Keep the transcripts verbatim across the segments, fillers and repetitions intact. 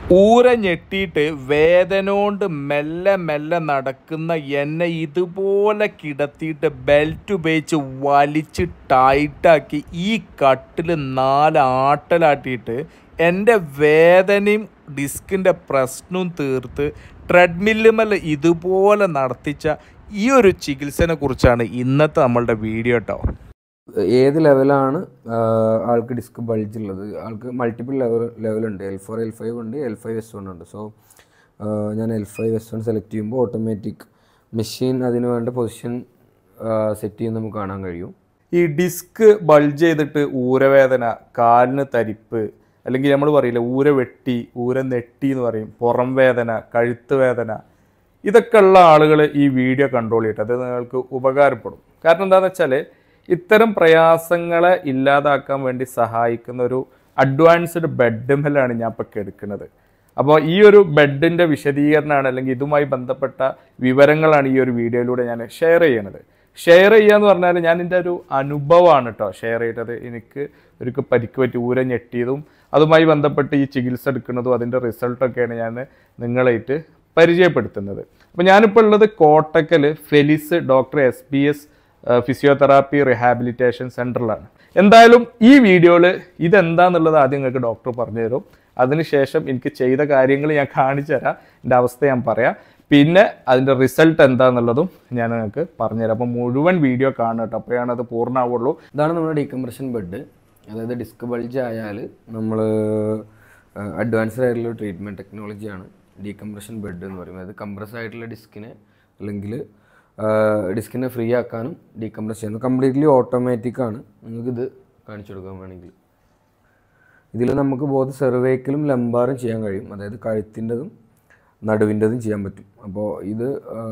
ഊര ഞെട്ടിയിട്ട് വേദനോണ്ട് മെല്ലെ മെല്ലെ നടക്കുന്ന എന്നെ ഇതുപോലെ കിടത്തിയിട്ട് ബെൽറ്റ് ഉപയോഗിച്ച് വലിച്ച് ടൈറ്റാക്കി ഈ കട്ടിൽ നാല് ആട്ടലാട്ടിയിട്ട് എൻ്റെ വേദനയും ഡിസ്കിൻ്റെ പ്രശ്നവും തീർത്ത് ട്രെഡ്മില്ലുമല്ല ഇതുപോലെ നടത്തിച്ച ഈ ഒരു ചികിത്സനെ കുറിച്ചാണ് ഇന്നത്തെ നമ്മളുടെ വീഡിയോ കേട്ടോ. ഏത് ലെവലാണ് ആൾക്ക് ഡിസ്ക് ബൾജ് ഉള്ളത്? ആൾക്ക് മൾട്ടിപ്പിൾ ലെവൽ ലെവലുണ്ട്. എൽ ഫോർ എൽ ഫൈവ് ഉണ്ട്, എൽ ഫൈവ് എസ് വൺ ഉണ്ട്. സോ ഞാൻ L five S one select ചെയ്യുമ്പോൾ ഓട്ടോമാറ്റിക് മെഷീൻ അതിന് വേണ്ട പൊസിഷൻ സെറ്റ് ചെയ്യുന്ന നമുക്ക് കാണാൻ കഴിയും. ഈ ഡിസ്ക് ബൾജ് ചെയ്തിട്ട് ഊരവേദന, കാലിന് തരിപ്പ്, അല്ലെങ്കിൽ നമ്മൾ പറയില്ല ഊര വെട്ടി, ഊര നെട്ടി എന്ന് പറയും, പുറം വേദന, കഴുത്ത് വേദന, ഇതൊക്കെ ഉള്ള ആളുകൾ ഈ വീഡിയോ കൺട്രോൾ ചെയ്തിട്ട് അത് നിങ്ങൾക്ക് ഉപകാരപ്പെടും. കാരണം എന്താണെന്ന് വെച്ചാൽ ഇത്തരം പ്രയാസങ്ങളെ ഇല്ലാതാക്കാൻ വേണ്ടി സഹായിക്കുന്ന ഒരു അഡ്വാൻസ്ഡ് ബെഡ്മേലാണ് ഞാൻ ഇപ്പോൾ എടുക്കുന്നത്. അപ്പോൾ ഈ ഒരു ബെഡിൻ്റെ വിശദീകരണമാണ് അല്ലെങ്കിൽ ഇതുമായി ബന്ധപ്പെട്ട വിവരങ്ങളാണ് ഈ ഒരു വീഡിയോയിലൂടെ ഞാൻ ഷെയർ ചെയ്യുന്നത്. ഷെയർ ചെയ്യുക എന്ന് പറഞ്ഞാൽ ഞാൻ എൻ്റെ ഒരു അനുഭവമാണ് കേട്ടോ ഷെയർ ചെയ്തത്. എനിക്ക് ഒരു പരിക്ക് പറ്റി ഊര ഞെട്ടിയതും അതുമായി ബന്ധപ്പെട്ട് ഈ ചികിത്സ എടുക്കുന്നതും അതിൻ്റെ റിസൾട്ടൊക്കെയാണ് ഞാൻ നിങ്ങളായിട്ട് പരിചയപ്പെടുത്തുന്നത്. അപ്പോൾ ഞാനിപ്പോൾ ഉള്ളത് Kottakkal Felis doctor S B S physiotherapy rehabilitation സെൻറ്ററിലാണ്. എന്തായാലും ഈ വീഡിയോയിൽ ഇതെന്താന്നുള്ളത് ആദ്യം നിങ്ങൾക്ക് ഡോക്ടർ പറഞ്ഞു തരും. അതിനുശേഷം എനിക്ക് ചെയ്ത കാര്യങ്ങൾ ഞാൻ കാണിച്ചു തരാം, എൻ്റെ അവസ്ഥ ഞാൻ പറയാം, പിന്നെ അതിൻ്റെ റിസൾട്ട് എന്താണെന്നുള്ളതും ഞാൻ നിങ്ങൾക്ക് പറഞ്ഞുതരാം. അപ്പോൾ മുഴുവൻ വീഡിയോ കാണട്ടോ, അപ്പോഴാണ് അത് പൂർണ്ണമാവുള്ളൂ. ഇതാണ് നമ്മുടെ ഡീകംപ്രഷൻ ബെഡ്. അതായത് ഡിസ്ക് ബൾജ് ആയാൽ നമ്മൾ അഡ്വാൻസ്ഡ് ആയിട്ടുള്ള ട്രീറ്റ്മെൻറ്റ് ടെക്നോളജിയാണ് ഡീകംപ്രഷൻ ബെഡ് എന്ന് പറയുന്നത്. അത് കംപ്രസ് ആയിട്ടുള്ള ഡിസ്കിനെ അല്ലെങ്കിൽ ഡിസ്കിനെ ഫ്രീ ആക്കാനും ഡീകംപ്രസ് ചെയ്യുന്നു. കംപ്ലീറ്റ്ലി ഓട്ടോമാറ്റിക്കാണ്. നിങ്ങൾക്കിത് കാണിച്ചു കൊടുക്കാൻ വേണമെങ്കിൽ ഇതിൽ നമുക്ക് ബോത്ത് സെർവൈക്കലും ലംബാറും ചെയ്യാൻ കഴിയും. അതായത് കഴുത്തിൻ്റെതും നടുവിൻ്റെതും ചെയ്യാൻ പറ്റും. അപ്പോൾ ഇത്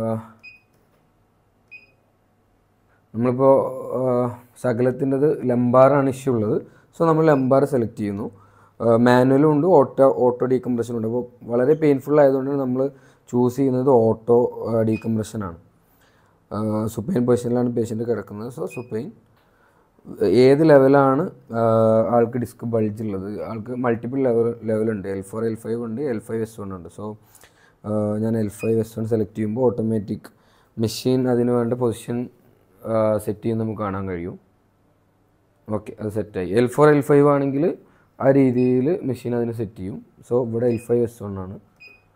നമ്മളിപ്പോൾ സകലത്തിൻ്റെത് ലംബാറാണ് ഇഷ്യൂ ഉള്ളത്. സോ നമ്മൾ ലംബാർ സെലക്ട് ചെയ്യുന്നു. മാനുവലും ഉണ്ട്, ഓട്ടോ ഓട്ടോ ഡീകംപ്രഷനും ഉണ്ട്. അപ്പോൾ വളരെ പെയിൻഫുൾ ആയതുകൊണ്ട് നമ്മൾ ചൂസ് ചെയ്യുന്നത് ഓട്ടോ ഡീകംപ്രഷനാണ്. സുപ്പൈൻ പൊസിഷനിലാണ് പേഷ്യൻ്റ് കിടക്കുന്നത്. സോ സുപ്പൈൻ ഏത് ലെവലാണ് ആൾക്ക് ഡിസ്ക് ബൾജ് ഉള്ളത്? ആൾക്ക് മൾട്ടിപ്പിൾ ലെവൽ ലെവലുണ്ട്. എൽ ഫോർ എൽ ഫൈവ് ഉണ്ട്, എൽ ഫൈവ് എസ് വൺ ഉണ്ട്. സോ ഞാൻ L five S one select ചെയ്യുമ്പോൾ ഓട്ടോമാറ്റിക് മെഷീൻ അതിന് വേണ്ട പൊസിഷൻ സെറ്റ് ചെയ്യുന്ന നമുക്ക് കാണാൻ കഴിയും. ഓക്കെ, അത് സെറ്റായി. എൽ ഫോർ എൽ ഫൈവ് ആണെങ്കിൽ ആ രീതിയിൽ മെഷീൻ അതിന് സെറ്റ് ചെയ്യും. സോ ഇവിടെ എൽ ഫൈവ് എസ് വൺ ആണ്.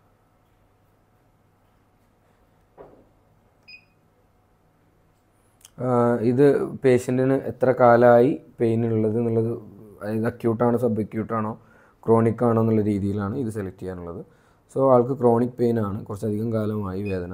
ഇത് പേഷ്യൻറ്റിന് എത്ര കാലമായി പെയിൻ ഉള്ളത് എന്നുള്ളത്, അതായത് അക്യൂട്ടാണോ സബ് അക്യൂട്ടാണോ ക്രോണിക് ആണോ എന്നുള്ള രീതിയിലാണ് ഇത് സെലക്ട് ചെയ്യാനുള്ളത്. സോ ആൾക്ക് ക്രോണിക് പെയിൻ ആണ്, കുറച്ചധികം കാലമായി വേദന.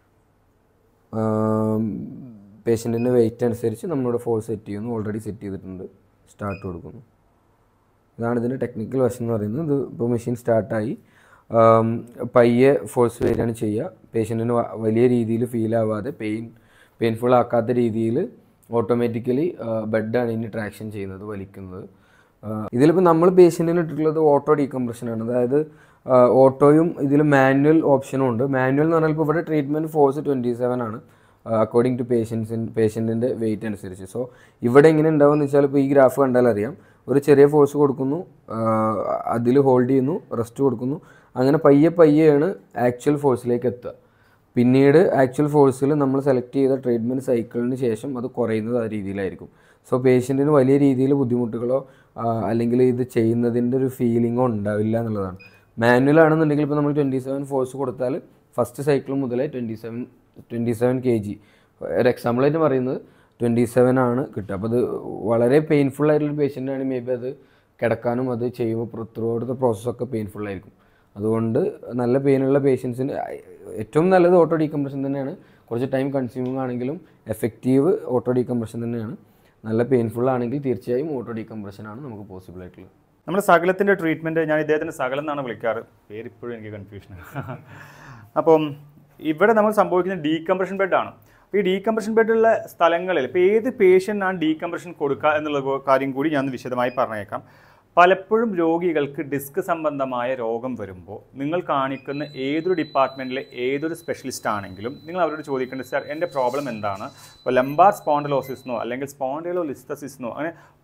പേഷ്യൻറ്റിൻ്റെ വെയിറ്റ് അനുസരിച്ച് നമ്മളിവിടെ ഫോഴ്സ് സെറ്റ് ചെയ്യുന്നു. ഓൾറെഡി സെറ്റ് ചെയ്തിട്ടുണ്ട്. സ്റ്റാർട്ട് കൊടുക്കുന്നു. ഇതാണ് ഇതിൻ്റെ ടെക്നിക്കൽ വശം എന്ന് പറയുന്നത്. ഇത് ഇപ്പോൾ മെഷീൻ സ്റ്റാർട്ടായി. പയ്യെ ഫോഴ്സ് വരികയാണ് ചെയ്യുക. പേഷ്യൻറ്റിന് വലിയ രീതിയിൽ ഫീൽ ആവാതെ പെയിൻ പെയിൻഫുൾ ആക്കാത്ത രീതിയിൽ ഓട്ടോമാറ്റിക്കലി ബെഡാണ് ഇനി ട്രാക്ഷൻ ചെയ്യുന്നത്, വലിക്കുന്നത്. ഇതിലിപ്പോൾ നമ്മൾ പേഷ്യൻറ്റിന് ഇട്ടിട്ടുള്ളത് ഓട്ടോ ഡീകംപ്രഷനാണ്. അതായത് ഓട്ടോയും ഇതിൽ മാനുവൽ ഓപ്ഷനും ഉണ്ട്. മാനുവൽ എന്ന് പറഞ്ഞാൽ ഇപ്പോൾ ഇവിടെ ട്രീറ്റ്മെൻറ്റ് ഫോഴ്സ് ട്വൻറ്റി സെവൻ ആണ് അക്കോർഡിംഗ് ടു പേഷ്യൻസിൻ പേഷ്യൻറ്റിൻ്റെ വെയിറ്റ് അനുസരിച്ച്. സോ ഇവിടെ എങ്ങനെ ഉണ്ടാവുമെന്ന് വെച്ചാൽ ഇപ്പോൾ ഈ ഗ്രാഫ് കണ്ടാൽ അറിയാം. ഒരു ചെറിയ ഫോഴ്സ് കൊടുക്കുന്നു, അതിൽ ഹോൾഡ് ചെയ്യുന്നു, റെസ്റ്റ് കൊടുക്കുന്നു. അങ്ങനെ പയ്യെ പയ്യെയാണ് ആക്ച്വൽ ഫോഴ്സിലേക്ക് എത്തുക. പിന്നീട് ആക്ച്വൽ ഫോഴ്സിൽ നമ്മൾ സെലക്ട് ചെയ്ത ട്രീറ്റ്മെൻറ്റ് സൈക്കിളിന് ശേഷം അത് കുറയുന്നത് ആ രീതിയിലായിരിക്കും. സോ പേഷ്യൻറ്റിന് വലിയ രീതിയിൽ ബുദ്ധിമുട്ടുകളോ അല്ലെങ്കിൽ ഇത് ചെയ്യുന്നതിൻ്റെ ഒരു ഫീലിങ്ങോ ഉണ്ടാവില്ല എന്നുള്ളതാണ്. മാനുവൽ ആണെന്നുണ്ടെങ്കിൽ ഇപ്പോൾ നമ്മൾ ട്വൻറ്റി സെവൻ ഫോഴ്സ് കൊടുത്താൽ ഫസ്റ്റ് സൈക്കിൾ മുതലേ twenty seven twenty seven K G ഒരു എക്സാമ്പിളായിട്ട് പറയുന്നത് ട്വൻറ്റി സെവൻ ആണ് കിട്ടുക. അപ്പോൾ അത് വളരെ പെയിൻഫുൾ ആയിട്ടുള്ള പേഷ്യൻ്റാണ്. മേ ബി അത് കിടക്കാനും അത് ചെയ്യുമ്പോൾ ത്രൂ ഔട്ട് ദ പ്രോസസ്സൊക്കെ പെയിൻഫുള്ളായിരിക്കും. അതുകൊണ്ട് നല്ല പെയിനുള്ള പേഷ്യൻസിന് ഏറ്റവും നല്ലത് ഓട്ടോ ഡീകംപ്രഷൻ തന്നെയാണ്. കുറച്ച് ടൈം കൺസ്യൂമിങ് ആണെങ്കിലും എഫക്റ്റീവ് ഓട്ടോ ഡീകംപ്രഷൻ തന്നെയാണ്. നല്ല പെയിൻഫുൾ ആണെങ്കിൽ തീർച്ചയായും ഓട്ടോ ഡീകംപ്രഷനാണ് നമുക്ക് പോസിബിൾ ആയിട്ടുള്ളത്. നമ്മുടെ സകലത്തിൻ്റെ ട്രീറ്റ്മെൻറ്റ്, ഞാൻ ഇദ്ദേഹത്തിൻ്റെ സകലം എന്നാണ് വിളിക്കാറ്, പേരിപ്പോഴും എനിക്ക് കൺഫ്യൂഷനാണ്. അപ്പം ഇവിടെ നമ്മൾ സംഭവിക്കുന്ന ഡീകംപ്രഷൻ ബെഡാണ്. അപ്പോൾ ഈ ഡീകംപ്രഷൻ ബെഡുള്ള സ്ഥലങ്ങളിൽ ഇപ്പോൾ ഏത് പേഷ്യൻ്റാണ് ഡീകംപ്രഷൻ കൊടുക്കുക എന്നുള്ള കാര്യം കൂടി ഞാൻ വിശദമായി പറഞ്ഞേക്കാം. പലപ്പോഴും രോഗികൾക്ക് ഡിസ്ക് സംബന്ധമായ രോഗം വരുമ്പോൾ നിങ്ങൾ കാണിക്കുന്ന ഏതൊരു ഡിപ്പാർട്ട്മെൻറ്റിലെ ഏതൊരു സ്പെഷ്യലിസ്റ്റ് ആണെങ്കിലും നിങ്ങൾ അവരോട് ചോദിക്കേണ്ടത്, സാർ എൻ്റെ പ്രോബ്ലം എന്താണ്? ഇപ്പോൾ ലംബാർ സ്പോണ്ടിലോസിസിനോ അല്ലെങ്കിൽ സ്പോണ്ടിലോലിസ്തസിസിനോ അങ്ങനെ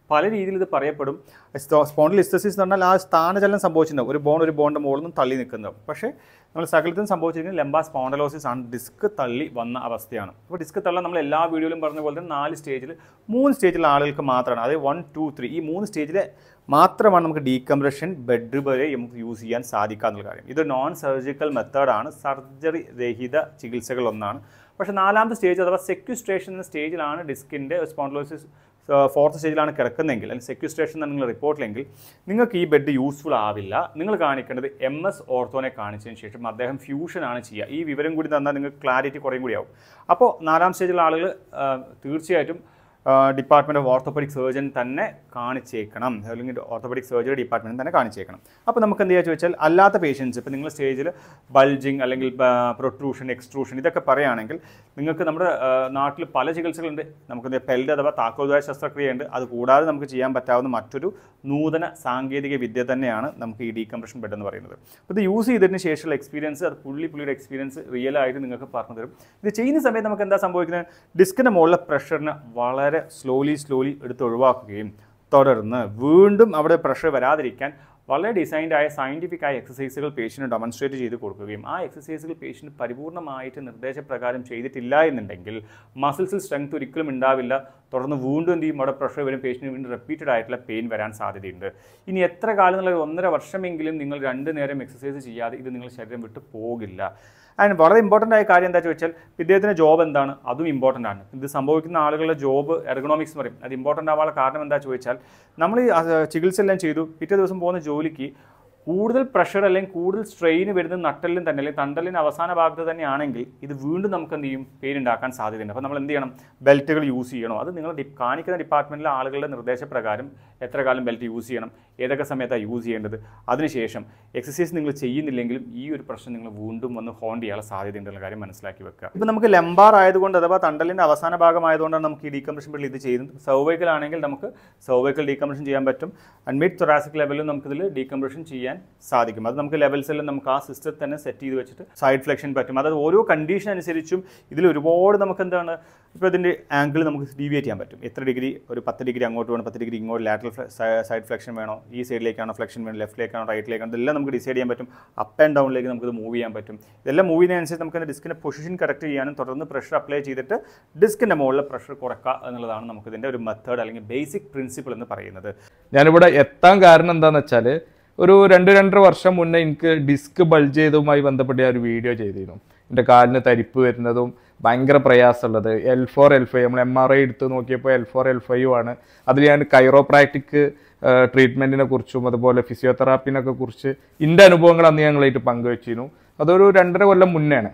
പല രീതിയിൽ ഇത് പറയപ്പെടും. സ്പോണ്ടിലിസ്തസിസ് എന്ന് പറഞ്ഞാൽ ആ സ്ഥാനചലനം സംഭവിച്ചിട്ടുണ്ടാവും, ഒരു ബോൺ ഒരു ബോണിൻ്റെ മുകളിൽ നിന്നും തള്ളി നിൽക്കുന്നതാവും. പക്ഷേ നമ്മൾ സകലത്തിനും സംഭവിച്ചിരിക്കുന്നത് ലംബാർ സ്പോണ്ടലോസിസ് ആണ്, ഡിസ്ക് തള്ളി വന്ന അവസ്ഥയാണ്. അപ്പോൾ ഡിസ്ക് തള്ളാൻ നമ്മൾ എല്ലാ വീഡിയോയിലും പറഞ്ഞ പോലെ തന്നെ നാല് സ്റ്റേജിൽ മൂന്ന് സ്റ്റേജിലുള്ള ആളുകൾക്ക് മാത്രമാണ്, അതായത് വൺ ടു ത്രീ ഈ മൂന്ന് സ്റ്റേജിൽ മാത്രമാണ് നമുക്ക് ഡീകംപ്രഷൻ ബെഡ് വരെ നമുക്ക് യൂസ് ചെയ്യാൻ സാധിക്കുക എന്നുള്ള കാര്യം. ഇത് നോൺ സർജിക്കൽ മെത്തേഡാണ്, സർജറി രഹിത ചികിത്സകളൊന്നാണ്. പക്ഷേ നാലാമത്തെ സ്റ്റേജ് അഥവാ സെക്യുസ്ട്രേഷൻ എന്ന സ്റ്റേജിലാണ് ഡിസ്കിൻ്റെ സ്പോണ്ടലോസിസ് ഫോർത്ത് സ്റ്റേജിലാണ് കിടക്കുന്നതെങ്കിൽ അല്ലെങ്കിൽ സെക്യുസ്ട്രേഷൻ എന്ന നിങ്ങൾ റിപ്പോർട്ടിലെങ്കിൽ നിങ്ങൾക്ക് ഈ ബെഡ് യൂസ്ഫുൾ ആവില്ല. നിങ്ങൾ കാണിക്കേണ്ടത് എം എസ് ഓർത്തോനെ കാണിച്ചതിന് ശേഷം അദ്ദേഹം ഫ്യൂഷനാണ് ചെയ്യുക. ഈ വിവരം കൂടി തന്നാൽ നിങ്ങൾക്ക് ക്ലാരിറ്റി കുറേ കൂടി ആവും. അപ്പോൾ നാലാം സ്റ്റേജിലുള്ള ആളുകൾ തീർച്ചയായിട്ടും ഡിപ്പാർട്ട്മെൻറ്റ് ഓഫ് ഓർത്തോപെഡിക് സർജൻ തന്നെ കാണിച്ചേക്കണം, അല്ലെങ്കിൽ ഓർത്തോപെഡിക് സർജറി ഡിപ്പാർട്ട്മെൻറ്റ് തന്നെ കാണിച്ചേക്കണം. അപ്പോൾ നമുക്ക് എന്ത് ചെയ്യുക ചോദിച്ചാൽ അല്ലാത്ത പേഷ്യൻസ് ഇപ്പോൾ നിങ്ങൾ സ്റ്റേജിൽ ബൾജിങ് അല്ലെങ്കിൽ പ്രൊട്രൂഷൻ എക്സ്ട്രൂഷൻ ഇതൊക്കെ പറയുകയാണെങ്കിൽ നിങ്ങൾക്ക് നമ്മുടെ നാട്ടിൽ പല ചികിത്സകളുണ്ട്. നമുക്ക് പെൽഡ് അഥവാ താക്കോൽദ്വാര ശസ്ത്രക്രിയയുണ്ട്. അത് കൂടാതെ നമുക്ക് ചെയ്യാൻ പറ്റാവുന്ന മറ്റൊരു നൂതന സാങ്കേതിക വിദ്യ തന്നെയാണ് നമുക്ക് ഈ ഡീകംപ്രഷൻ ബെഡ് എന്ന് പറയുന്നത്. അപ്പോൾ ഇത് യൂസ് ചെയ്തതിന് ശേഷമുള്ള എക്സ്പീരിയൻസ് അത് പുള്ളി പുള്ളിയുടെ എക്സ്പീരിയൻസ് റിയൽ ആയിട്ട് നിങ്ങൾക്ക് പറഞ്ഞു തരും. ഇത് ചെയ്യുന്ന സമയത്ത് നമുക്ക് എന്താ സംഭവിക്കുന്നത്, ഡിസ്കിൻ്റെ മുകളിലെ പ്രഷറിന് വളരെ സ്ലോലി സ്ലോലി എടുത്ത് ഒഴിവാക്കുകയും തുടർന്ന് വീണ്ടും അവിടെ പ്രഷർ വരാതിരിക്കാൻ വളരെ ഡിസൈൻഡ് ആയ സയൻറ്റിഫിക് ആയ എക്സസൈസുകൾ പേഷ്യൻറ്റ് ഡെമോൺസ്ട്രേറ്റ് ചെയ്ത് കൊടുക്കുകയും ആ എക്സസൈസുകൾ പേഷ്യൻറ്റ് പരിപൂർണ്ണമായിട്ട് നിർദ്ദേശപ്രകാരം ചെയ്തിട്ടില്ല എന്നുണ്ടെങ്കിൽ മസിൽസിൽ സ്ട്രെങ്ത് ഒരിക്കലും ഉണ്ടാവില്ല. തുടർന്ന് വീണ്ടും എന്ത് ചെയ്യും, അവിടെ പ്രഷർ വരും, പേഷ്യൻറ്റ് വീണ്ടും റിപ്പീറ്റഡ് ആയിട്ടുള്ള പെയിൻ വരാൻ സാധ്യതയുണ്ട്. ഇനി എത്ര കാലം എന്നുള്ള ഒന്നര വർഷമെങ്കിലും നിങ്ങൾ രണ്ട് നേരം എക്സസൈസ് ചെയ്യാതെ ഇത് നിങ്ങൾ ശരീരം വിട്ട് പോകില്ല. ആൻഡ് വളരെ ഇമ്പോർട്ടൻ്റ് ആയ കാര്യം എന്താ ചോദിച്ചാൽ ഇദ്ദേഹത്തിൻ്റെ ജോബ് എന്താണ്, അതും ഇമ്പോർട്ടൻ്റ് ആണ്. ഇത് സംഭവിക്കുന്ന ആളുകളുടെ ജോബ് എർഗണോമിക്സ് എന്ന് പറയും. അത് ഇമ്പോർട്ടൻ്റ് ആവാനുള്ള കാരണം എന്താ ചോദിച്ചാൽ നമ്മൾ ഈ ചികിത്സ എല്ലാം ചെയ്തു, പിറ്റേ ദിവസം പോകുന്ന ജോലിക്ക് കൂടുതൽ പ്രഷർ അല്ലെങ്കിൽ കൂടുതൽ സ്ട്രെയിൻ വരുന്നത് നട്ടലിലും തന്നെ അല്ലെങ്കിൽ തണ്ടലിൻ്റെ അവസാന ഭാഗത്ത് തന്നെയാണെങ്കിൽ ഇത് വീണ്ടും നമുക്ക് എന്ത് ചെയ്യും, പെയിൻ ഉണ്ടാക്കാൻ സാധ്യതയുണ്ട്. അപ്പോൾ നമ്മൾ എന്ത് ചെയ്യണം, ബെൽറ്റുകൾ യൂസ് ചെയ്യണോ, അത് നിങ്ങൾ കാണിക്കുന്ന ഡിപ്പാർട്ട്മെൻറ്റിലെ ആളുകളുടെ നിർദ്ദേശപ്രകാരം എത്ര കാലം ബെൽറ്റ് യൂസ് ചെയ്യണം, ഏതൊക്കെ സമയത്താണ് യൂസ് ചെയ്യേണ്ടത്. അതിനുശേഷം എക്സസൈസ് നിങ്ങൾ ചെയ്യുന്നില്ലെങ്കിലും ഈ ഒരു പ്രശ്നം നിങ്ങൾ വീണ്ടും വന്ന് ഹോണ്ട് ചെയ്യാനുള്ള സാധ്യതയുണ്ടെന്ന കാര്യം മനസ്സിലാക്കി വെക്കുക. ഇപ്പോൾ നമുക്ക് ലംബാർ ആയതുകൊണ്ട് അഥവാ തണ്ടലിൻ്റെ അവസാന ഭാഗമായതുകൊണ്ടാണ് നമുക്ക് ഈ ഡീകംപ്രഷൻ ബെഡിൽ ഇത് ചെയ്യുന്നത്. സർവൈക്കൽ ആണെങ്കിൽ നമുക്ക് സർവൈക്കൽ ഡീകംപ്രഷൻ ചെയ്യാൻ പറ്റും. ആൻഡ് മിഡ് തൊറാസിക് ലെവലിൽ നമുക്കിതിൽ ഡീകംപ്രഷൻ ചെയ്യാൻ സാധിക്കും. അത് നമുക്ക് ലെവൽസ് എല്ലാം നമുക്ക് ആ സിസ്റ്റത്തിൽ തന്നെ സെറ്റ് ചെയ്ത് വെച്ചിട്ട് സൈഡ് ഫ്ലെക്ഷൻ പറ്റും. അതായത് ഓരോ കണ്ടീഷൻ അനുസരിച്ചും ഇതിൽ ഒരുപാട് നമുക്ക് എന്താണ് ഇപ്പോൾ ഇതിൻ്റെ ആംഗിൾ നമുക്ക് ഡീവിയേറ്റ് ചെയ്യാൻ പറ്റും. എത്ര ഡിഗ്രി, ഒരു പത്ത് ഡിഗ്രി അങ്ങോട്ട് വേണം, പത്ത് ഡിഗ്രി ഇങ്ങോട്ട് ലാറ്ററൽ സൈഡ് ഫ്ലെക്ഷൻ വേണോ, ഈ സൈഡിലേക്കാണോ ഫ്ലെക്ഷൻ വേണം, ലെഫ്റ്റിലേക്കാണോ റൈറ്റിലേക്കാണോ, ഇതെല്ലാം നമുക്ക് ഡിസൈഡ് ചെയ്യാൻ പറ്റും. അപ്പ് ആൻഡ് ഡൗണിലേക്ക് നമുക്കിത് മൂവ് ചെയ്യാൻ പറ്റും. ഇതെല്ലാം മൂവ് ചെയ്യുന്നതിനനുസരിച്ച് നമുക്ക് ഡിസ്കിൻ്റെ പൊസിഷൻ കറക്റ്റ് ചെയ്യാനും തുടർന്ന് പ്രഷർ അപ്ലൈ ചെയ്തിട്ട് ഡിസ്കിൻ്റെ മുകളിൽ പ്രഷർ കുറക്കുക എന്നുള്ളതാണ് നമുക്കിതിൻ്റെ ഒരു മെത്തേഡ് അല്ലെങ്കിൽ ബേസിക് പ്രിൻസിപ്പിൾ എന്ന് പറയുന്നത്. ഞാനിവിടെ എത്താൻ കാരണം എന്താണെന്ന് വെച്ചാൽ ഒരു രണ്ട് രണ്ടര വർഷം മുന്നേ എനിക്ക് ഡിസ്ക് ബൾജ് ചെയ്തതുമായി ബന്ധപ്പെട്ട് ഞാൻ ഒരു വീഡിയോ ചെയ്തിരുന്നു. എൻ്റെ കാലിന് തരിപ്പ് വരുന്നതും ഭയങ്കര പ്രയാസമുള്ളത് എൽ ഫോർ എൽ ഫൈവ് നമ്മൾ എം ആർ ഐ എടുത്ത് നോക്കിയപ്പോൾ എൽ ഫോർ എൽ ഫൈവ് ആണ്. അതിൽ ഞാൻ കൈറോപ്രാക്ടിക് ട്രീറ്റ്മെൻറ്റിനെ കുറിച്ചും അതുപോലെ ഫിസിയോതെറാപ്പിനൊക്കെ കുറിച്ച് എൻ്റെ അനുഭവങ്ങൾ അന്ന് ഞങ്ങളായിട്ട് പങ്കുവച്ചിരുന്നു. അതൊരു രണ്ടര കൊല്ലം മുന്നെയാണ്.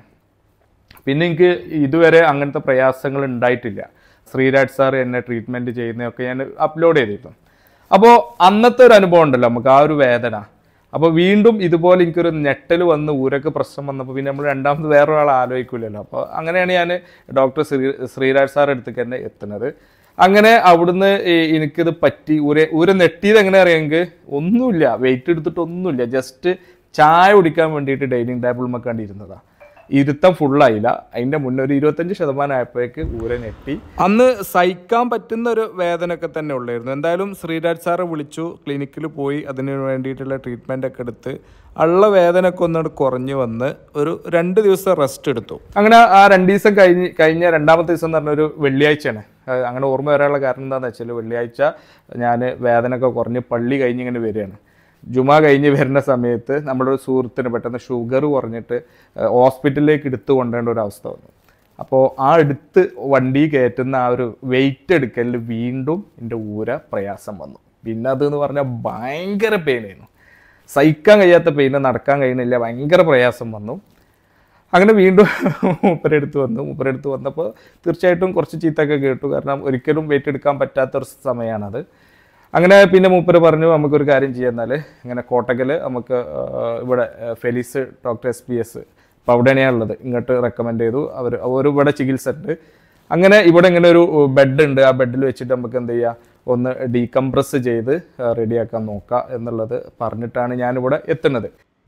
പിന്നെ എനിക്ക് ഇതുവരെ അങ്ങനത്തെ പ്രയാസങ്ങൾ ഉണ്ടായിട്ടില്ല. ശ്രീരാജ് സാർ എന്നെ ട്രീറ്റ്മെൻറ്റ് ചെയ്യുന്നതൊക്കെ ഞാൻ അപ്ലോഡ് ചെയ്തിരുന്നു. അപ്പോൾ അന്നത്തെ ഒരു അനുഭവം ഉണ്ടല്ലോ നമുക്ക് ആ ഒരു വേദന. അപ്പോൾ വീണ്ടും ഇതുപോലെ എനിക്കൊരു ഞെട്ടൽ വന്ന് ഊരക്ക് പ്രശ്നം വന്നപ്പോൾ പിന്നെ നമ്മൾ രണ്ടാമത് വേറൊരാൾ ആലോചിക്കില്ലല്ലോ. അപ്പോൾ അങ്ങനെയാണ് ഞാൻ ഡോക്ടർ ശ്രീ ശ്രീരാജ് സാർ അടുത്തേക്ക് തന്നെ എത്തുന്നത്. അങ്ങനെ അവിടുന്ന് എനിക്കിത് പറ്റി ഊര ഊര നെട്ടിയത് എങ്ങനെ അറിയാമെങ്കിൽ ഒന്നുമില്ല, വെയിറ്റ് എടുത്തിട്ട് ഒന്നുമില്ല, ജസ്റ്റ് ചായ കുടിക്കാൻ വേണ്ടിയിട്ട് ഡൈനിങ് ടേബിൾ മക്കാണ്ടിരുന്നതാണ്. ഇരുത്തം ഫുള്ളായില്ല, അതിൻ്റെ മുന്നേ ഒരു ഇരുപത്തഞ്ച് ശതമാനം ആയപ്പോഴേക്ക് ഊര നെട്ടി. അന്ന് സഹിക്കാൻ പറ്റുന്ന ഒരു വേദനയൊക്കെ തന്നെ ഉള്ളായിരുന്നു. എന്തായാലും ശ്രീരാജ് സാറെ വിളിച്ചു, ക്ലിനിക്കിൽ പോയി അതിന് വേണ്ടിയിട്ടുള്ള ട്രീറ്റ്മെൻ്റ് ഒക്കെ എടുത്ത് ഉള്ള വേദനയൊക്കെ ഒന്നുകൂടെ കുറഞ്ഞു വന്ന് ഒരു രണ്ട് ദിവസം റെസ്റ്റ് എടുത്തു. അങ്ങനെ ആ രണ്ട് ദിവസം കഴിഞ്ഞ് കഴിഞ്ഞ രണ്ടാമത്തെ ദിവസം എന്ന് പറഞ്ഞൊരു വെള്ളിയാഴ്ചയാണ്. അങ്ങനെ ഓർമ്മ വരാനുള്ള കാരണം എന്താണെന്ന് വെച്ചാൽ വെള്ളിയാഴ്ച ഞാൻ വേദനയൊക്കെ കുറഞ്ഞ് പള്ളി കഴിഞ്ഞ് ഇങ്ങനെ വരികയാണ്. ജുമാ കഴിഞ്ഞ് വരുന്ന സമയത്ത് നമ്മുടെ ഒരു സുഹൃത്തിന് പെട്ടെന്ന് ഷുഗർ കുറഞ്ഞിട്ട് ഹോസ്പിറ്റലിലേക്ക് എടുത്തു കൊണ്ടേണ്ട ഒരു അവസ്ഥ വന്നു. അപ്പോൾ ആ എടുത്ത് വണ്ടി കയറ്റുന്ന ആ ഒരു വെയിറ്റ് എടുക്കലിൽ വീണ്ടും എൻ്റെ ഊര പ്രയാസം വന്നു. പിന്നെ അതെന്ന് പറഞ്ഞാൽ ഭയങ്കര പെയിനായിരുന്നു, സഹിക്കാൻ കഴിയാത്ത പെയിന്, നടക്കാൻ കഴിയുന്നില്ല, ഭയങ്കര പ്രയാസം വന്നു. അങ്ങനെ വീണ്ടും മൂപ്പരെടുത്ത് വന്നു. മൂപ്പരെടുത്ത് വന്നപ്പോൾ തീർച്ചയായിട്ടും കുറച്ച് ചീത്തൊക്കെ കേട്ടു, കാരണം ഒരിക്കലും വെയിറ്റ് എടുക്കാൻ പറ്റാത്തൊരു സമയമാണത്. അങ്ങനെ പിന്നെ മൂപ്പര് പറഞ്ഞു നമുക്കൊരു കാര്യം ചെയ്യാം, എന്നാൽ ഇങ്ങനെ കോട്ടക്കൽ നമുക്ക് ഇവിടെ Felis doctor S P S അപ്പോൾ അവിടെയാണ് ഉള്ളത്, ഇങ്ങോട്ട് റെക്കമെൻഡ് ചെയ്തു. അവർ അവർ ഇവിടെ ചികിത്സ ഉണ്ട്. അങ്ങനെ ഇവിടെ ഇങ്ങനെ ഒരു ബെഡ് ഉണ്ട്, ആ ബെഡിൽ വെച്ചിട്ട് നമുക്ക് എന്ത് ചെയ്യുക, ഒന്ന് ഡീകംപ്രസ് ചെയ്ത് റെഡിയാക്കാൻ നോക്കാം എന്നുള്ളത് പറഞ്ഞിട്ടാണ് ഞാനിവിടെ എത്തുന്നത്.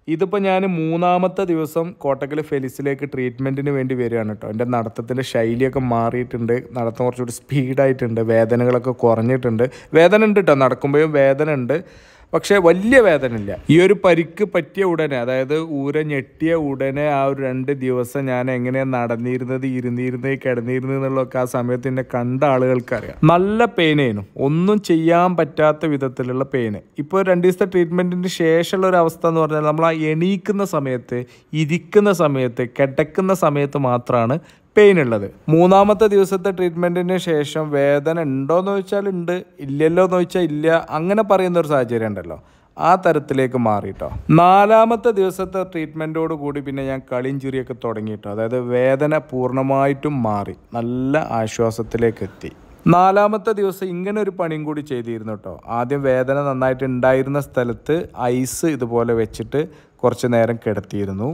ഇതിപ്പോൾ ഞാൻ മൂന്നാമത്തെ ദിവസം കോട്ടക്കൽ ഫെലിസിലേക്ക് ട്രീറ്റ്മെൻറ്റിന് വേണ്ടി വരികയാണ് കേട്ടോ. എൻ്റെ നടത്തത്തിൻ്റെ ശൈലിയൊക്കെ മാറിയിട്ടുണ്ട്, നടത്തം കുറച്ചുകൂടി സ്പീഡായിട്ടുണ്ട്, വേദനകളൊക്കെ കുറഞ്ഞിട്ടുണ്ട്. വേദന ഉണ്ട് കേട്ടോ, നടക്കുമ്പോഴും വേദന ഉണ്ട്, പക്ഷേ വലിയ വേദന ഇല്ല. ഈ ഒരു പരിക്ക് പറ്റിയ ഉടനെ, അതായത് ഊര ഞെട്ടിയ ഉടനെ ആ ഒരു രണ്ട് ദിവസം ഞാൻ എങ്ങനെയാണ് നടന്നിരുന്നത്, ഇരുന്നിരുന്നത്, കിടന്നിരുന്നത് എന്നുള്ളതൊക്കെ ആ സമയത്ത് എന്നെ കണ്ട ആളുകൾക്കറിയാം. നല്ല പെയിനായിരുന്നു, ഒന്നും ചെയ്യാൻ പറ്റാത്ത വിധത്തിലുള്ള പെയിന്. ഇപ്പോൾ രണ്ട് ദിവസത്തെ ട്രീറ്റ്മെൻറ്റിന് ശേഷമുള്ള ഒരു അവസ്ഥ എന്ന് പറഞ്ഞാൽ നമ്മൾ ആ എണീക്കുന്ന സമയത്ത്, ഇരിക്കുന്ന സമയത്ത്, കിടക്കുന്ന സമയത്ത് മാത്രമാണ് പെയിൻ ഉള്ളത്. മൂന്നാമത്തെ ദിവസത്തെ ട്രീറ്റ്മെൻറ്റിന് ശേഷം വേദന ഉണ്ടോയെന്ന് ചോദിച്ചാൽ ഉണ്ട്, ഇല്ലല്ലോ എന്ന് ചോദിച്ചാൽ ഇല്ല, അങ്ങനെ പറയുന്ന ഒരു സാഹചര്യം ഉണ്ടല്ലോ, ആ തരത്തിലേക്ക് മാറിയിട്ടോ. നാലാമത്തെ ദിവസത്തെ ട്രീറ്റ്മെൻറ്റോട് കൂടി പിന്നെ ഞാൻ കളിയും ചിരിയൊക്കെ തുടങ്ങിയിട്ടോ. അതായത് വേദന പൂർണ്ണമായിട്ടും മാറി, നല്ല ആശ്വാസത്തിലേക്ക് എത്തി. നാലാമത്തെ ദിവസം ഇങ്ങനെ ഒരു പണിയും കൂടി ചെയ്തിരുന്നു കേട്ടോ. ആദ്യം വേദന നന്നായിട്ട് ഉണ്ടായിരുന്ന സ്ഥലത്ത് ഐസ് ഇതുപോലെ വെച്ചിട്ട് കുറച്ച് നേരം കിടത്തിയിരുന്നു.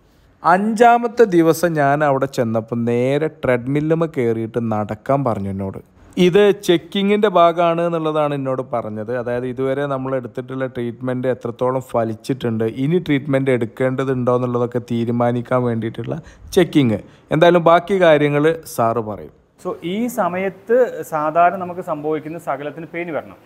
അഞ്ചാമത്തെ ദിവസം ഞാൻ അവിടെ ചെന്നപ്പോൾ നേരെ ട്രെഡ്മില്ലുമ കയറിയിട്ട് നടക്കാൻ പറഞ്ഞു എന്നോട്. ഇത് ചെക്കിങ്ങിൻ്റെ ഭാഗമാണ് എന്നുള്ളതാണ് എന്നോട് പറഞ്ഞത്. അതായത് ഇതുവരെ നമ്മൾ എടുത്തിട്ടുള്ള ട്രീറ്റ്മെൻറ്റ് എത്രത്തോളം ഫലിച്ചിട്ടുണ്ട്, ഇനി ട്രീറ്റ്മെൻറ്റ് എടുക്കേണ്ടതുണ്ടോ എന്നുള്ളതൊക്കെ തീരുമാനിക്കാൻ വേണ്ടിയിട്ടുള്ള ചെക്കിങ്. എന്തായാലും ബാക്കി കാര്യങ്ങൾ സാറ് പറയും. സോ ഈ സമയത്ത് സാധാരണ നമുക്ക് സംഭവിക്കുന്ന സകലത്തിന് പെയിൻ വരണം.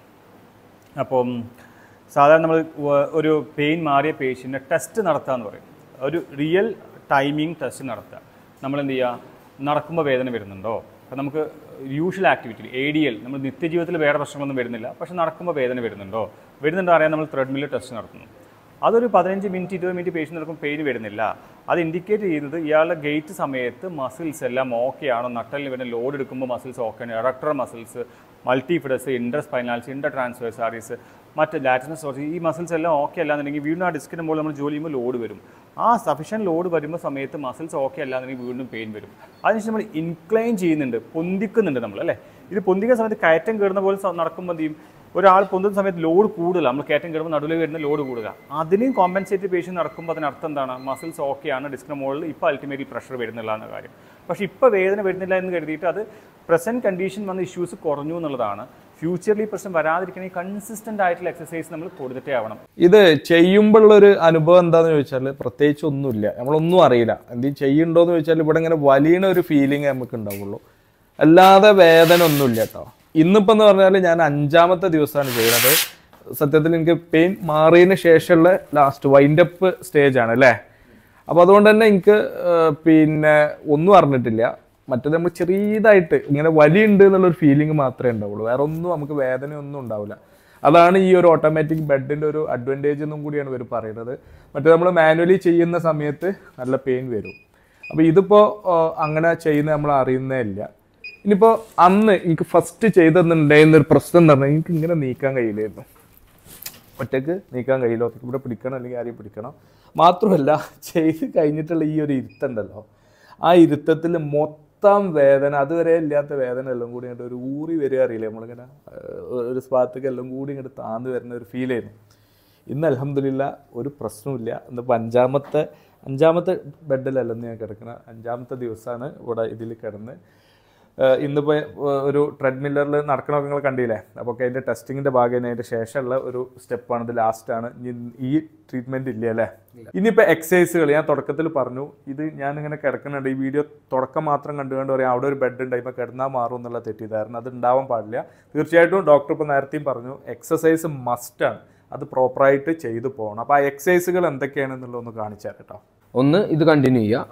അപ്പം സാധാരണ നമ്മൾ ഒരു പെയിൻ മാറിയ പേഷ്യൻറ്റിനെ ടെസ്റ്റ് നടത്തുക എന്ന് പറയും. ഒരു റിയൽ ടൈമിംഗ് ടെസ്റ്റ് നടത്തുക. നമ്മൾ എന്ത് ചെയ്യുക, നടക്കുമ്പോൾ വേദന വരുന്നുണ്ടോ, അപ്പോൾ നമുക്ക് usual activity A D L, നമ്മൾ നിത്യജീവിതത്തിൽ വേറെ പ്രശ്നങ്ങളൊന്നും വരുന്നില്ല, പക്ഷേ നടക്കുമ്പോൾ വേദന വരുന്നുണ്ടോ, വരുന്നുണ്ടോ അറിയാൻ നമ്മൾ ത്രെഡ്മില്ല് ടെസ്റ്റ് നടത്തുന്നു. അതൊരു പതിനഞ്ച് മിനിറ്റ് ഇരുപത് മിനിറ്റ് പേഷ്യൻ്റ് നടക്കുമ്പോൾ പെയിൻ വരുന്നില്ല. അത് ഇൻഡിക്കേറ്റ് ചെയ്യുന്നത് ഇയാളുടെ ഗേറ്റ് സമയത്ത് മസിൽസ് എല്ലാം ഓക്കെ ആണോ, നട്ടലിന് വരുന്ന ലോഡ് എടുക്കുമ്പോൾ മസിൽസ് ഓക്കെ ആണ്, erector muscles, multifidus, interspinales, intertransversarii, മറ്റ് ലാറ്റിനസ് സോഴ്സ്, ഈ മസിൽസ് എല്ലാം ഓക്കെ അല്ലാന്നുണ്ടെങ്കിൽ വീണ്ടും ആ ഡിസ്കിന് മുകളിൽ നമ്മൾ ജോലി ചെയ്യുമ്പോൾ ലോഡ് വരും. ആ സഫിഷ്യൻറ്റ് ലോഡ് വരുമ്പോൾ സമയത്ത് മസിൽസ് ഓക്കെ അല്ലാന്നുണ്ടെങ്കിൽ വീണ്ടും പെയിൻ വരും. അതിനുശേഷം നമ്മൾ ഇൻക്ലൈൻ ചെയ്യുന്നുണ്ട്, പൊന്തിക്കുന്നുണ്ട് നമ്മൾ അല്ലേ. ഇത് പൊന്തിക്കുന്ന സമയത്ത് കയറ്റം കയറുന്ന പോലെ നടക്കുമ്പോൾ എന്ത് ചെയ്യും, ഒരാൾ പൊന്തുന്ന സമയത്ത് ലോഡ് കൂടുതൽ, നമ്മൾ കയറ്റം കയറുമ്പോൾ നടുവിൽ വരുന്ന ലോഡ് കൂടുക. അതിനെയും കോമ്പൻസേറ്റ് പേഷ്യൻ നടക്കുമ്പോൾ അതിനർത്ഥം എന്താണ്, മസിൽസ് ഓക്കെയാണ്, ഡിസ്കിന് മുകളിൽ ഇപ്പോൾ അൾട്ടിമേറ്റ്ലി പ്രഷർ വരുന്നില്ല എന്ന കാര്യം. പക്ഷേ ഇപ്പോൾ വേദന വരുന്നില്ല എന്ന് കരുതിയിട്ട് അത് പ്രസൻറ്റ് കണ്ടീഷൻ വന്ന ഇഷ്യൂസ് കുറഞ്ഞു എന്നുള്ളതാണ്. ഫ്യൂച്ചറിൽ പ്രശ്നം വരാതിരിക്കണമെങ്കിൽ കൺസിസ്റ്റൻ്റ് ആയിട്ടുള്ള എക്സസൈസ് നമ്മൾ കൊടുത്തിട്ടേ ആവണം. ഇത് ചെയ്യുമ്പോഴുള്ളൊരു അനുഭവം എന്താണെന്ന് ചോദിച്ചാൽ പ്രത്യേകിച്ച് ഒന്നുമില്ല, നമ്മളൊന്നും അറിയില്ല. എന്തെങ്കിലും ചെയ്യുന്നുണ്ടോയെന്ന് ചോദിച്ചാൽ ഇവിടെ ഇങ്ങനെ വലിയ ഒരു ഫീലിംഗ് നമുക്ക് ഉണ്ടാവുള്ളൂ, അല്ലാതെ വേദന ഒന്നുമില്ല കേട്ടോ. ഇന്നിപ്പോൾ എന്ന് പറഞ്ഞാൽ ഞാൻ അഞ്ചാമത്തെ ദിവസമാണ് ചെയ്യുന്നത്. സത്യത്തിൽ എനിക്ക് പെയിൻ മാറിയതിന് ശേഷമുള്ള ലാസ്റ്റ് വൈൻഡപ്പ് സ്റ്റേജാണ് അല്ലേ. അപ്പോൾ അതുകൊണ്ട് തന്നെ എനിക്ക് പിന്നെ ഒന്നും അറിഞ്ഞിട്ടില്ല. മറ്റേത് നമ്മൾ ചെറിയതായിട്ട് ഇങ്ങനെ വലിയുണ്ട് എന്നുള്ളൊരു ഫീലിംഗ് മാത്രമേ ഉണ്ടാവുള്ളൂ, വേറെ ഒന്നും നമുക്ക് വേദനയൊന്നും ഉണ്ടാവില്ല. അതാണ് ഈ ഒരു ഓട്ടോമാറ്റിക് ബെഡിൻ്റെ ഒരു അഡ്വാൻറ്റേജ് എന്നും കൂടിയാണ് ഇവർ പറയുന്നത്. മറ്റേ നമ്മൾ മാനുവലി ചെയ്യുന്ന സമയത്ത് നല്ല പെയിൻ വരും. അപ്പോൾ ഇതിപ്പോൾ അങ്ങനെ ചെയ്യുന്ന നമ്മൾ അറിയുന്നേ ഇല്ല. ഇനിയിപ്പോൾ അന്ന് എനിക്ക് ഫസ്റ്റ് ചെയ്തെന്നുണ്ടായിരുന്നൊരു പ്രശ്നം എന്ന് പറഞ്ഞാൽ എനിക്ക് ഇങ്ങനെ നീക്കാൻ കഴിയില്ലായിരുന്നു, ഒറ്റയ്ക്ക് നീക്കാൻ കഴിയില്ല, ഒറ്റയ്ക്ക് ഇവിടെ പിടിക്കണം അല്ലെങ്കിൽ ആരെയും പിടിക്കണം. മാത്രമല്ല ചെയ്ത് കഴിഞ്ഞിട്ടുള്ള ഈ ഒരു ഇരുത്തുണ്ടല്ലോ, ആ ഇരുത്തത്തിൽ മൊത്തം വേദന, അതുവരെ ഇല്ലാത്ത വേദന എല്ലാം കൂടി ഇങ്ങോട്ട് ഒരു ഊറി വരിക അറിയില്ലേ, നമ്മളിങ്ങനെ ഒരു സ്പാത്തേക്ക് എല്ലാം കൂടി ഇങ്ങോട്ട് താന്ന് വരുന്ന ഒരു ഫീൽ ആയിരുന്നു. ഇന്ന് അൽഹംദുലില്ലാ ഒരു പ്രശ്നമില്ല. ഇന്നിപ്പോൾ അഞ്ചാമത്തെ അഞ്ചാമത്തെ ബെഡിലല്ലെന്ന് ഞാൻ കിടക്കണം, അഞ്ചാമത്തെ ദിവസമാണ് ഇവിടെ ഇതിൽ കിടന്ന്. ഇന്നിപ്പോൾ ഒരു ട്രെഡ്മില്ലറിൽ നടക്കണമൊക്കെ നിങ്ങൾ കണ്ടില്ലേ, അപ്പോൾ ഒക്കെ അതിൻ്റെ ടെസ്റ്റിങ്ങിൻ്റെ ഭാഗം അതിൻ്റെ ശേഷമുള്ള ഒരു സ്റ്റെപ്പാണ്, ഇത് ലാസ്റ്റാണ്. ഈ ട്രീറ്റ്മെൻറ്റ് ഇല്ല അല്ലേ. ഇനിയിപ്പോൾ എക്സസൈസുകൾ ഞാൻ തുടക്കത്തിൽ പറഞ്ഞു, ഇത് ഞാനിങ്ങനെ കിടക്കുന്നുണ്ട്, ഈ വീഡിയോ തുടക്കം മാത്രം കണ്ടുകൊണ്ട് പറയാം അവിടെ ഒരു ബെഡ് ഉണ്ട് ഇപ്പോൾ കിടന്നാൽ മാറും എന്നുള്ള തെറ്റിദ്ധാരണ അത് ഉണ്ടാവാൻ പാടില്ല. തീർച്ചയായിട്ടും ഡോക്ടർ ഇപ്പോൾ നേരത്തെയും പറഞ്ഞു എക്സസൈസ് മസ്റ്റാണ്, അത് പ്രോപ്പറായിട്ട് ചെയ്തു പോകണം. അപ്പോൾ ആ എക്സസൈസുകൾ എന്തൊക്കെയാണെന്നുള്ളതൊന്ന് കാണിച്ചു തരാം കേട്ടോ. ഒന്ന് ഇത് കണ്ടിന്യൂ ചെയ്യുക,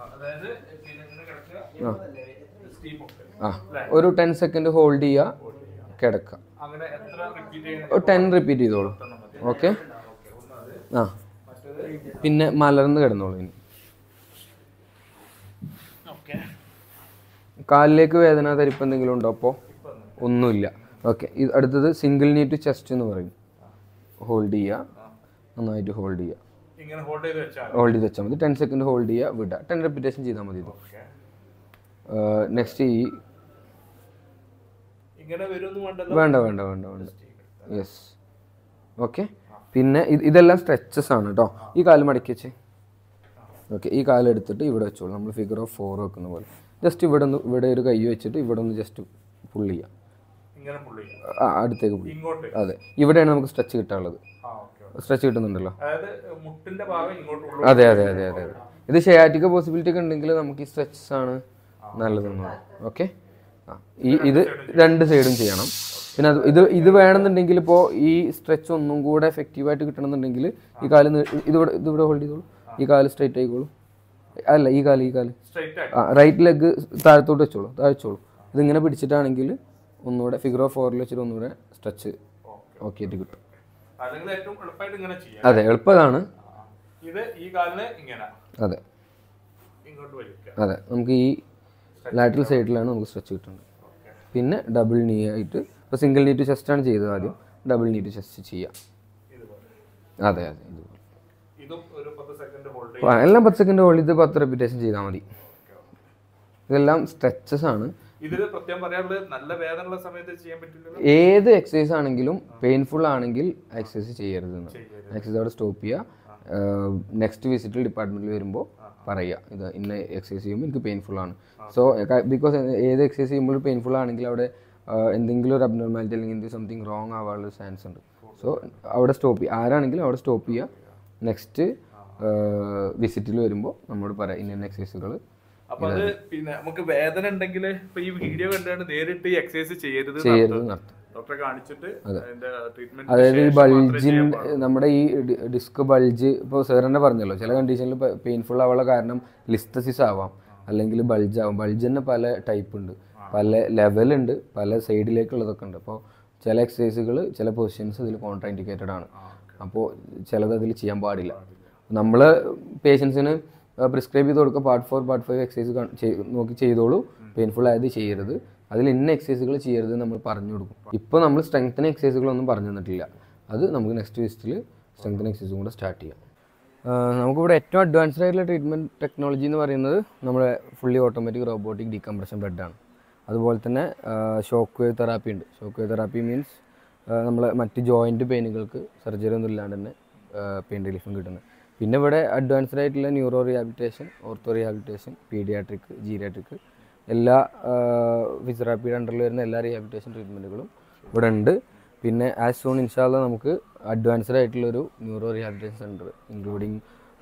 ആ ഒരു ടെൻ സെക്കൻഡ് ഹോൾഡ് ചെയ്യുക, കിടക്കുക, ടെൻ റിപ്പീറ്റ് ചെയ്തോളൂ. ഓക്കെ, ആ പിന്നെ മലർന്ന് കിടന്നോളൂ. ഇനി കാലിലേക്ക് വേദന തരിപ്പ് എന്തെങ്കിലും ഉണ്ടോ? അപ്പോൾ ഒന്നുമില്ല. ഓക്കെ, ഇത് അടുത്തത് സിംഗിൾ നീ ടു ചെസ്റ്റ് എന്ന് പറയും. ഹോൾഡ് ചെയ്യുക, നന്നായിട്ട് ഹോൾഡ് ചെയ്യുക, ഹോൾഡ് ചെയ്ത് വെച്ചാൽ മതി. ടെൻ സെക്കൻഡ് ഹോൾഡ് ചെയ്യുക, വിടുക, ടെൻ റെപ്പിറ്റേഷൻ ചെയ്താൽ മതി. ഇത് നെക്സ്റ്റ് ഈ വേണ്ട വേണ്ട വേണ്ട വേണ്ട യെസ്. ഓക്കെ, പിന്നെ ഇത് ഇതെല്ലാം സ്ട്രെച്ചസ് ആണ് കേട്ടോ. ഈ കാല് മടക്കി വെച്ചേ. ഓക്കെ, ഈ കാലം എടുത്തിട്ട് ഇവിടെ വെച്ചോളൂ, നമ്മൾ ഫിഗർ ഓഫ് ഫോർ വെക്കുന്ന പോലെ. ജസ്റ്റ് ഇവിടെ ഒന്ന്, ഇവിടെ ഒരു കൈ വെച്ചിട്ട് ഇവിടെ ഒന്ന് ജസ്റ്റ് പുൾ ചെയ്യാം, ആ അടുത്തേക്ക് പുള്ളി. അതെ, ഇവിടെയാണ് നമുക്ക് സ്ട്രെച്ച് കിട്ടാനുള്ളത്. സ്ട്രെച്ച് കിട്ടുന്നുണ്ടല്ലോ. അതായത് മുട്ടിന്റെ ഭാഗം ഇങ്ങോട്ട്. അതെ അതെ അതെ അതെ അതെ ഇത് ഷെയാറ്റിക്ക പോസിബിലിറ്റി ഒക്കെ ഉണ്ടെങ്കിൽ നമുക്ക് ഈ സ്ട്രെച്ചസ് ആണ് നല്ലതെന്ന് പറയും. ഓക്കെ, ആ ഈ ഇത് രണ്ട് സൈഡും ചെയ്യണം. പിന്നെ അത് ഇത് ഇത് വേണമെന്നുണ്ടെങ്കിൽ ഇപ്പോൾ ഈ സ്ട്രെച്ച് ഒന്നും കൂടെ എഫക്റ്റീവായിട്ട് കിട്ടണമെന്നുണ്ടെങ്കിൽ ഈ കാല് ഇതിവിടെ ഇതിവിടെ ഹോൾഡ് ചെയ്തോളൂ. ഈ കാല് സ്ട്രൈറ്റ് ആയിക്കോളൂ. അല്ല ഈ കാല് ഈ കാല് ആ റൈറ്റ് ലെഗ് താഴത്തോട്ട് വെച്ചോളൂ, താഴ്ചോളൂ. ഇതിങ്ങനെ പിടിച്ചിട്ടാണെങ്കിൽ ഒന്നുകൂടെ ഫിഗർ ഓഫ് ഫോറിൽ വെച്ചിട്ട് ഒന്നുകൂടെ സ്ട്രെച്ച് ഓക്കെ ആയിട്ട് കിട്ടും. അതെ എളുപ്പമാണ്. അതെ അതെ നമുക്ക് ഈ ലാറ്ററൽ സൈഡിലാണ് നമുക്ക് സ്ട്രെച്ച് കിട്ടുന്നത്. പിന്നെ ഡബിൾ നീ ആയിട്ട് ഇപ്പോൾ സിംഗിൾ നീ ടു ചെസ്റ്റ് ആണ് ചെയ്തത്, ആദ്യം ഡബിൾ നീ ടു ചെസ്റ്റ് ചെയ്യാം. അതെ അതെ എല്ലാം പത്ത് സെക്കൻഡ് ഹോൾഡ് ചെയ്ത് പത്ത് റെപ്പിറ്റേഷൻ ചെയ്താൽ മതി. ഇതെല്ലാം സ്ട്രെച്ചസ് ആണ്. ഏത് എക്സസൈസ് ആണെങ്കിലും പെയിൻഫുൾ ആണെങ്കിൽ എക്സസൈസ് ചെയ്യരുത്. എക്സസൈസ് അവിടെ സ്റ്റോപ്പ് ചെയ്യുക. നെക്സ്റ്റ് വിസിറ്റിൽ ഡിപ്പാർട്ട്മെന്റിൽ വരുമ്പോൾ പറയുക ഇത് ഇന്ന എക്സസൈസ് ചെയ്യുമ്പോൾ എനിക്ക് പെയിൻഫുൾ ആണ്. സോ ബിക്കോസ് ഏത് എക്സസൈസ് ചെയ്യുമ്പോൾ പെയിൻഫുൾ ആണെങ്കിൽ അവിടെ എന്തെങ്കിലും ഒരു അബ്നോർമാലിറ്റി അല്ലെങ്കിൽ എന്തെങ്കിലും സംതിങ് റോങ് ആവാനുള്ള ചാൻസ് ഉണ്ട്. സോ അവിടെ സ്റ്റോപ്പ് ചെയ്യുക. ആരാണെങ്കിലും അവിടെ സ്റ്റോപ്പ് ചെയ്യുക. നെക്സ്റ്റ് വിസിറ്റിൽ വരുമ്പോൾ നമ്മളോട് പറയാം ഇന്ന എക്സസൈസുകൾ. അപ്പൊ അത് പിന്നെ നമുക്ക് വേദന ഉണ്ടെങ്കിൽ ഇപ്പൊ ഈ വീഡിയോ കണ്ടാണ് നേരിട്ട് ഈ എക്സസൈസ് ചെയ്യരുത് ചെയ്യരുത് ഡോക്ടറെ കാണിച്ചിട്ട്. അതായത് ഈ ബൾജിൻ നമ്മുടെ ഈ ഡിസ്ക് ബൾജ് ഇപ്പോൾ സാർ തന്നെ പറഞ്ഞല്ലോ, ചില കണ്ടീഷനിൽ പെയിൻഫുൾ ആവാനുള്ള കാരണം ലിസ്തസിസ് ആവാം, അല്ലെങ്കിൽ ബൾജ് ആവാം. ബൾജ് തന്നെ പല ടൈപ്പ് ഉണ്ട്, പല ലെവലുണ്ട്, പല സൈഡിലേക്കുള്ളതൊക്കെ ഉണ്ട്. അപ്പോൾ ചില എക്സസൈസുകൾ ചില പൊസിഷൻസ് ഇതിൽ കോൺട്രാ ഇൻഡിക്കേറ്റഡ് ആണ്. അപ്പോൾ ചിലത് അതിൽ ചെയ്യാൻ പാടില്ല. നമ്മൾ പേഷ്യൻസിന് പ്രിസ്ക്രൈബ് ചെയ്ത് കൊടുക്കുക part four part five exercise നോക്കി ചെയ്തോളൂ, പെയിൻഫുൾ ആയത് ചെയ്യരുത്, അതിൽ ഇന്ന എക്സസൈസുകൾ ചെയ്യരുത് നമ്മൾ പറഞ്ഞു കൊടുക്കും. ഇപ്പോൾ നമ്മൾ സ്ട്രെങ്തൻ എക്സസൈസുകളൊന്നും പറഞ്ഞു തന്നിട്ടില്ല. അത് നമുക്ക് നെക്സ്റ്റ് വിസിറ്റിൽ സ്ട്രെങ്തൻ എക്സസൈസും കൂടെ സ്റ്റാർട്ട് ചെയ്യാം. നമുക്കിവിടെ ഏറ്റവും അഡ്വാൻസ്ഡ് ആയിട്ടുള്ള ട്രീറ്റ്മെൻറ്റ് ടെക്നോളജി എന്ന് പറയുന്നത് നമ്മുടെ ഫുള്ളി ഓട്ടോമാറ്റിക് റോബോട്ടിക് ഡീകംപ്രഷൻ ബെഡാണ്. അതുപോലെ തന്നെ ഷോക്ക് വേവ് തെറാപ്പി ഉണ്ട്. ഷോക്ക് വേവ് തെറാപ്പി മീൻസ് നമ്മൾ മറ്റ് ജോയിൻറ്റ് പെയിനുകൾക്ക് സർജറി ഒന്നും ഇല്ലാണ്ട് തന്നെ പെയിൻ റിലീഫും കിട്ടുന്നത്. പിന്നെ ഇവിടെ അഡ്വാൻസ്ഡ് ആയിട്ടുള്ള neuro rehabilitation, ortho rehabilitation, paediatric, geriatric എല്ലാ ഫിസിയോതെറാപ്പിയുടെ അണ്ടറിൽ വരുന്ന എല്ലാ റീഹാബിലിറ്റേഷൻ ട്രീറ്റ്മെൻറ്റുകളും ഇവിടെ ഉണ്ട്. പിന്നെ ആസ് സൂൺ ഇൻഷാ അല്ലാഹ് നമുക്ക് അഡ്വാൻസ്ഡ് ആയിട്ടുള്ളൊരു neuro rehabilitation centre including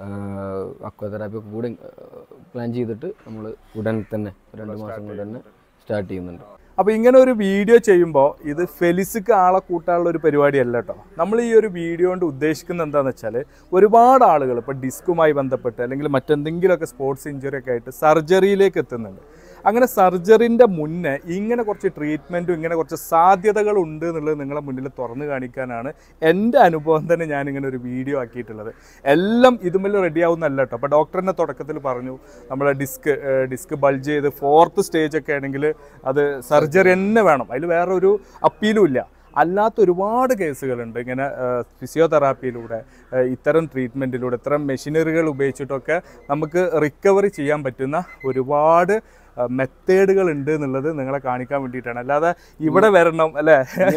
aqua therapy ഒക്കെ കൂടെ പ്ലാൻ ചെയ്തിട്ട് നമ്മൾ ഉടൻ തന്നെ രണ്ട് മാസം കൊണ്ട് തന്നെ സ്റ്റാർട്ട് ചെയ്യുന്നുണ്ട്. അപ്പോൾ ഇങ്ങനെ ഒരു വീഡിയോ ചെയ്യുമ്പോൾ ഇത് ഫെലിസിക്ക് ആളെ കൂട്ടാനുള്ള ഒരു പരിപാടിയല്ല കേട്ടോ. നമ്മൾ ഈ ഒരു വീഡിയോ കൊണ്ട് ഉദ്ദേശിക്കുന്നത് എന്താണെന്ന് വെച്ചാൽ ഒരുപാട് ആളുകൾ ഇപ്പോൾ ഡിസ്കുമായി ബന്ധപ്പെട്ട് അല്ലെങ്കിൽ മറ്റെന്തെങ്കിലുമൊക്കെ സ്പോർട്സ് ഇഞ്ചുറി ഒക്കെ ആയിട്ട് സർജറിയിലേക്ക് എത്തുന്നുണ്ട്. അങ്ങനെ സർജറിൻ്റെ മുന്നേ ഇങ്ങനെ കുറച്ച് ട്രീറ്റ്മെൻറ്റും ഇങ്ങനെ കുറച്ച് സാധ്യതകളുണ്ട് എന്നുള്ളത് നിങ്ങളെ മുന്നിൽ തുറന്നു കാണിക്കാനാണ് എൻ്റെ അനുഭവം തന്നെ ഞാനിങ്ങനെ ഒരു വീഡിയോ ആക്കിയിട്ടുള്ളത്. എല്ലാം ഇതുമല്ല റെഡിയാവുന്നല്ല കേട്ടോ. അപ്പോൾ ഡോക്ടറിൻ്റെ തുടക്കത്തിൽ പറഞ്ഞു നമ്മളെ ഡിസ്ക് ഡിസ്ക് ബൾജ് ചെയ്ത് ഫോർത്ത് സ്റ്റേജ് ഒക്കെ ആണെങ്കിൽ അത് സർജറി തന്നെ വേണം, അതിൽ വേറൊരു അപ്പീലും ഇല്ല. അല്ലാത്ത ഒരുപാട് കേസുകളുണ്ട് ഇങ്ങനെ ഫിസിയോതെറാപ്പിയിലൂടെ ഇത്തരം ട്രീറ്റ്മെൻറ്റിലൂടെ ഇത്തരം മെഷീനറികൾ ഉപയോഗിച്ചിട്ടൊക്കെ നമുക്ക് റിക്കവറി ചെയ്യാൻ പറ്റുന്ന ഒരുപാട് മെത്തേഡുകൾ ഉണ്ട് എന്നുള്ളത് നിങ്ങളെ കാണിക്കാൻ വേണ്ടിയിട്ടാണ്. അല്ലാതെ ഇവിടെ വരണം അല്ലേ,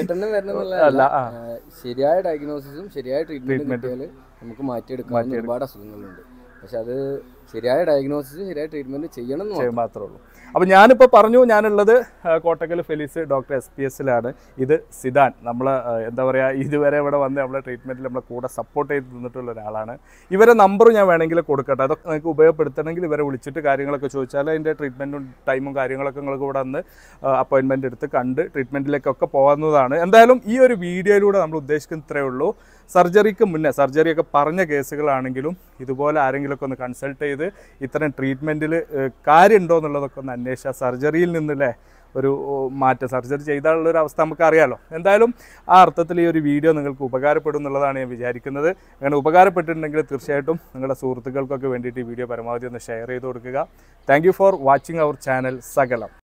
അല്ല ശരിയായ ഡയഗ്നോസിസും ശരിയായ ട്രീറ്റ്മെന്റ് നമുക്ക് മാറ്റിയെടുക്കാൻ ഒരുപാട് അസുഖങ്ങളുണ്ട്. പക്ഷെ അത് ശരിയായ ഡയഗ്നോസിസ് ശരിയായ ട്രീറ്റ്മെന്റ് ചെയ്യണം എന്ന് മാത്രമേ ഉള്ളൂ. അപ്പോൾ ഞാനിപ്പോൾ പറഞ്ഞു ഞാനുള്ളത് Kottakkal Felis doctor S P എസിലാണ്. ഇത് സിദാൻ, നമ്മൾ എന്താ പറയുക ഇതുവരെ ഇവിടെ വന്ന് നമ്മളെ ട്രീറ്റ്മെൻറ്റിൽ നമ്മളെ കൂടെ സപ്പോർട്ട് ചെയ്ത് നിന്നിട്ടുള്ള ഒരാളാണ്. ഇവരെ നമ്പർ ഞാൻ വേണമെങ്കിൽ കൊടുക്കട്ടെ, അതൊക്കെ നിങ്ങൾക്ക് ഉപയോഗപ്പെടുത്തണമെങ്കിൽ ഇവരെ വിളിച്ചിട്ട് കാര്യങ്ങളൊക്കെ ചോദിച്ചാൽ അതിൻ്റെ ട്രീറ്റ്മെൻറ്റും ടൈമും കാര്യങ്ങളൊക്കെ നിങ്ങൾക്ക് ഇവിടെ വന്ന് അപ്പോയിൻമെൻറ്റ് എടുത്ത് കണ്ട് ട്രീറ്റ്മെൻറ്റിലേക്കൊക്കെ പോകുന്നതാണ്. എന്തായാലും ഈ ഒരു വീഡിയോയിലൂടെ നമ്മൾ ഉദ്ദേശിക്കുന്നത് ഇത്രയേ ഉള്ളൂ. സർജറിക്ക് മുന്നേ സർജറിയൊക്കെ പറഞ്ഞ കേസുകളാണെങ്കിലും ഇതുപോലെ ആരെങ്കിലുമൊക്കെ ഒന്ന് കൺസൾട്ട് ചെയ്ത് ഇത്തരം ട്രീറ്റ്മെൻറ്റിൽ കാര്യമുണ്ടോ എന്നുള്ളതൊക്കെ ഒന്ന് അന്വേഷിച്ചാൽ സർജറിയിൽ നിന്നല്ലേ ഒരു മാറ്റം, സർജറി ചെയ്താലുള്ളൊരു അവസ്ഥ നമുക്ക് അറിയാമല്ലോ. എന്തായാലും ആ അർത്ഥത്തിൽ ഈ ഒരു വീഡിയോ നിങ്ങൾക്ക് ഉപകാരപ്പെടും എന്നുള്ളതാണ് ഞാൻ വിചാരിക്കുന്നത്. അങ്ങനെ ഉപകാരപ്പെട്ടിട്ടുണ്ടെങ്കിൽ തീർച്ചയായിട്ടും നിങ്ങളുടെ സുഹൃത്തുക്കൾക്കൊക്കെ വേണ്ടിയിട്ട് ഈ വീഡിയോ പരമാവധി ഒന്ന് ഷെയർ ചെയ്ത് കൊടുക്കുക. Thank you for watching our channel സകലം.